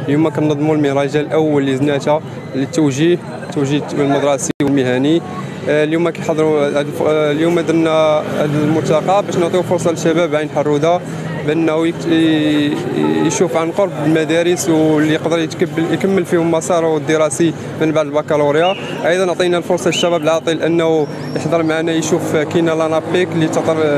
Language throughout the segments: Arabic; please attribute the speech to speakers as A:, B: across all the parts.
A: اليوم كنظموا المهرجان الاول لزناتها للتوجيه المدرسي والمهني. اليوم كيحضروا اليوم درنا هذا الملتقى باش نعطيو فرصه للشباب عين حروده بانه يشوف عن قرب المدارس واللي يقدر يكمل فيهم مساره الدراسي من بعد البكالوريا. ايضا عطينا الفرصه للشباب العاطل انه يحضر معنا يشوف كاينه لانابيك اللي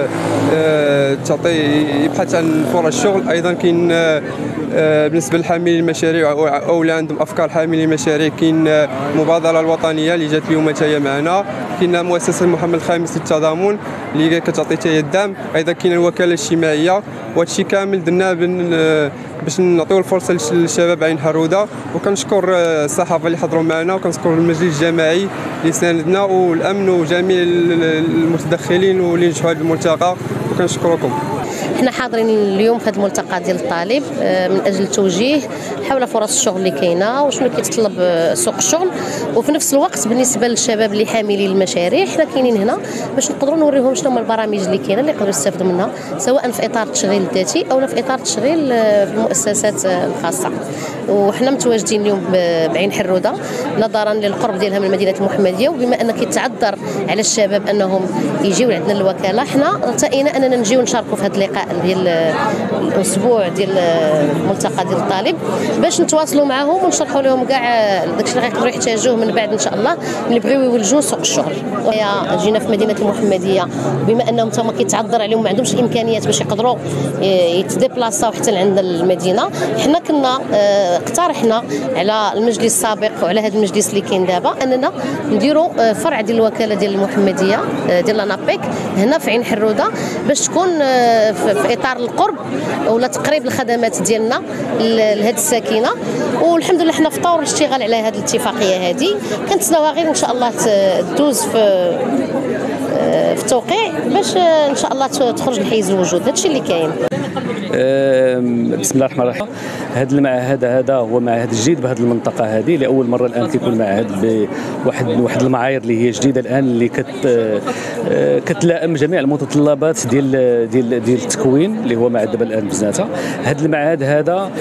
A: تعطي يبحث عن فرص شغل. ايضا كاين بالنسبه لحاملي المشاريع او اللي عندهم افكار حاملي المشاريع كاين المبادره الوطنيه اللي جات اليوم تاهي معنا. كاين مؤسسه محمد الخامس للتضامن اللي كتعطي تاهي الدعم. ايضا كاين الوكاله الاجتماعيه. وهذا الشيء كامل درناه باش نعطيو الفرصه للشباب عين حروده. وكنشكر الصحافه اللي حضروا معنا وكنشكر المجلس الجماعي اللي ساندنا والامن وجميع المتدخلين واللي نجحوا هذا الملتقى وكنشكركم.
B: حنا حاضرين اليوم في هذا الملتقى ديال الطالب من اجل التوجيه حول فرص الشغل اللي كاينه وشنو كيتطلب سوق الشغل. وفي نفس الوقت بالنسبه للشباب اللي حاملين المشاريع حنا كاينين هنا باش نقدروا نوريهم شنو هما البرامج اللي كاينه اللي يقدروا يستافدوا منها سواء في اطار التشغيل الذاتي او في اطار التشغيل في المؤسسات الخاصه. وحنا متواجدين اليوم بعين حروده نظرا للقرب ديالها من المدينه المحمديه وبما ان كيتعذر على الشباب انهم يجيو عندنا الوكاله. حنا ارتئينا اننا نجيو نشاركوا في هذا اللقاء ديال الاسبوع ديال الملتقى ديال الطالب باش نتواصلوا معهم ونشرحوا لهم كاع داكشي اللي غيقدروا يحتاجوه من بعد ان شاء الله اللي بغيو يولجوا سوق الشغل. جينا في مدينه المحمديه بما انهم تما كيتعذر عليهم ما عندهمش الامكانيات باش يقدروا يتديبلاصاو حتى لعند المدينه. حنا كنا اقترحنا على المجلس السابق وعلى هذا المجلس اللي كاين دابا اننا نديروا فرع ديال الوكاله ديال المحمديه ديال لانابيك هنا في عين حروده باش تكون في اطار القرب ولا تقريب الخدمات ديالنا لهذه الساكنه. والحمد لله حنا في طور الاشتغال على هذه الاتفاقيه هذه كنتسناوها غير ان شاء الله تدوز في التوقيع باش ان شاء الله تخرج لحيز الوجود. هذا الشيء اللي كاين.
C: بسم الله الرحمن الرحيم. هذا المعهد هذا هو معهد جديد بهذه المنطقه هذه لاول مره الان كيكون معهد بواحد المعايير اللي هي جديده الان اللي كتلائم جميع المتطلبات ديال التكوين اللي هو معهد دابا الان بزناتها. هذا المعهد هذا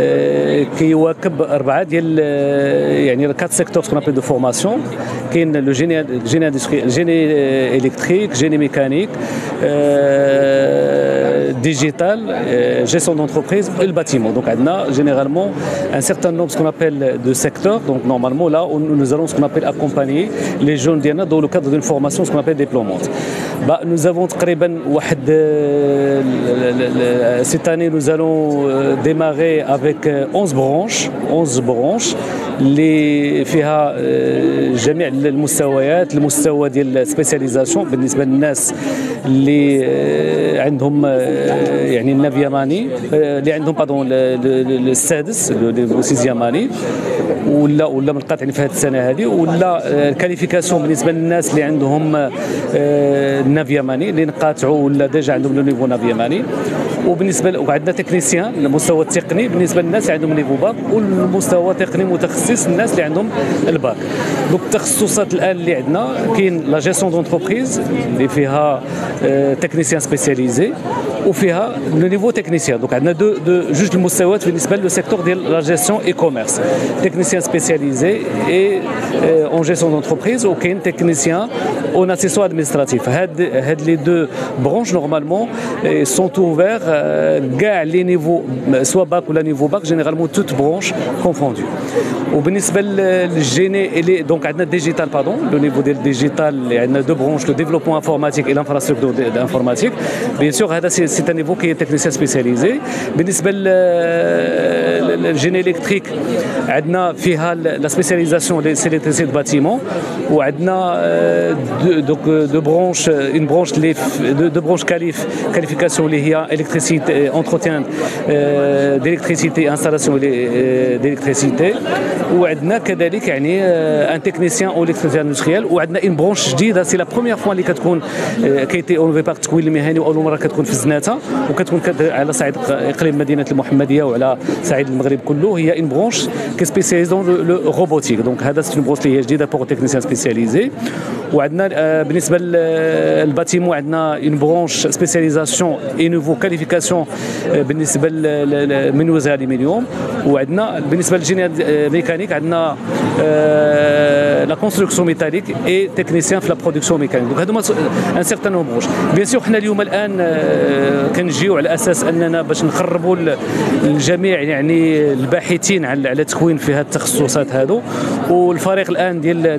C: كيواكب 4 ديال يعني 4 سيكتور سكون ابل دو فورماسيون. كاين لو جيني اندستريال جيني الكتريك جيني ميكانيك digital, gestion d'entreprise et le bâtiment. Donc, on a généralement un certain nombre ce qu'on appelle de secteurs. Donc, normalement, là, nous allons ce qu'on appelle accompagner les jeunes dans le cadre d'une formation ce qu'on appelle diplômante. Nous avons cette année, nous allons démarrer avec 11 branches اللي فيها جميع المستوى ديال السبيسياليزاسيون بالنسبه للناس اللي عندهم يعني النافياماني اللي عندهم بادون السادس السيزياماني ولا من قطع في هذه السنه هذه ولا الكاليفيكاسيون بالنسبه للناس اللي عندهم النافياماني اللي نقاطعوا ولا ديجا عندهم لو نيفو نافياماني. وبالنسبه وعندنا تكنيسيان المستوى التقني بالنسبه للناس اللي عندهم نيفو باك والمستوى التقني متخصص الناس اللي عندهم الباك. دونك التخصصات الان اللي عندنا كاين لا جيستيون دونتربريز اللي فيها تكنيسيان سبيسياليزي وفيها لو نيفو تكنيسيان. دونك عندنا جوج المستويات بالنسبه للسيكتور ديال لا جيستيون اي كوميرس تكنيسيان سبيسياليزي اي اون جيستيون دونتربريز وكاين تكنيسيان اون اسيسوار ادمنستراتيف. هاد لي دو برونش نورمالمون سون اوفير كاع لي نيفو سوا باك ولا نيفو باك جينيرالمون توت برونش كونفوندو. وبالنسبه للجيني اللي دونك عندنا ديجيتال لو نيفو ديال الديجيتال اللي عندنا دو برونش لو ديفلوبمون انفورماتيك اي لانفراستركتور انفورماتيك بيان سور هذا سي ان نيفو كي تكنيسيان سبيسياليزي. بالنسبه للجيني الكتريك عندنا فيها لا سبيسياليزاسيون لي سيليكتريسيتي دو باتيمون وعندنا دو برونش اون برونش دو برونش كاليفيكاسيون اللي هي الكتريسيتي انتروتيان ديليكتريسيتي انستالاسيون ديليكتريسيتي. وعندنا كذلك يعني ان تكنيسيان او الكتريسيان اندستريال. وعندنا اون برونش جديده سي لا بروميير فوا اللي كتكون كيتي اون في باك التكوين المهني واول مره كتكون في الزناتة ثلاثه، وكتكون على صعيد اقليم مدينه المحمديه وعلى صعيد المغرب كله. هي اون برونش كي سبيسياليز دون لو روبوتيك، دونك هذا سي اون برونش اللي هي جديده بور تكنيسيان سبيسياليزي. وعندنا بالنسبه للباتيمون عندنا اون برونش سبيسياليزاسيون اي نوفو كاليفيكاسيون بالنسبه للمنوز الالومنيوم. وعندنا بالنسبه للجينيا ميكانيك عندنا لا كونستركسيون ميتاليك اي تكنيسيان في لا برودكسيون ميكانيك. دونك هادو ان سيغتان برونش. بيان سور حنا اليوم الان كنجيو على اساس اننا باش نقربوا الجميع يعني الباحثين على التكوين في هذه التخصصات هادو. والفريق الان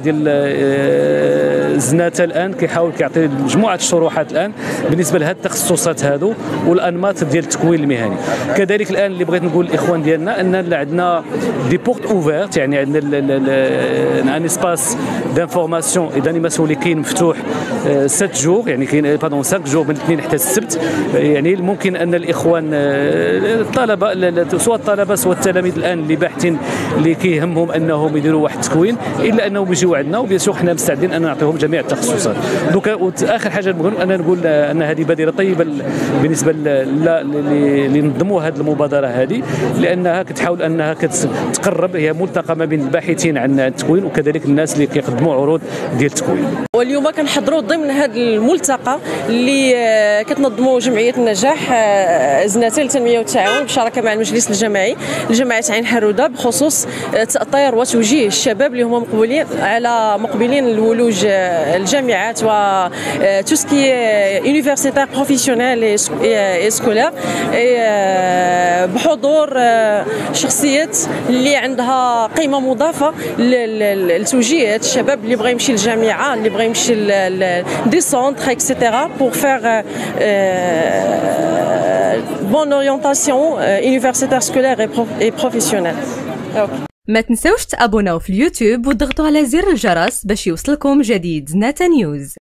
C: ديال زناتة الان كيحاول كيعطي مجموعه الشروحات الان بالنسبه لهذه التخصصات هادو والانماط ديال التكوين المهني. كذلك الان اللي بغيت نقول للاخوان ديالنا ان عندنا دي بورت اوفيرت، يعني عندنا ان اسباس دانفورماسيون اي دانيماسيون اللي كاين مفتوح 7 جور، يعني كاين بادون 5 جور من الاثنين حتى السبت. يعني ممكن ان الاخوان الطلبه سواء الطلبه سواء التلاميذ الان اللي باحثين اللي كيهمهم انهم يديروا واحد التكوين الا انهم يجيو عندنا، وبيان سور حنا مستعدين ان نعطيهم جميع التخصصات. دونك اخر حاجه انا نقول ان هذه بادره طيبه بالنسبه اللي نظموا هذه المبادره هذه، لانها كتحاول انها كتقرب، هي ملتقى ما بين الباحثين عن التكوين وكذلك الناس اللي كيقدموا عروض ديال التكوين.
D: واليوم كنحضروا ضمن هذا الملتقى اللي كتنظموا جمعيه النجاح زناتة للتنميه والتعاون بالشراكه مع المجلس الجماعي لجماعه عين حروده بخصوص تأطير وتوجيه الشباب اللي هما مقبلين لولوج الجامعات و تو سكي يونيفرسيتير بروفيسيونيل اي سكولير، بحضور شخصيات اللي عندها قيمه مضافه لتوجيه هاد الشباب اللي بغى يمشي للجامعه، اللي بغى يمشي دي سونتر اكسيتيرا بور فيغ بون اورينتاسيون يونيفرسيتير سكولير اي بروفيسيونيل.
E: ما تنسوش تابوناو في اليوتيوب وتضغطوا على زر الجرس باش يوصلكم جديد زناتة نيوز.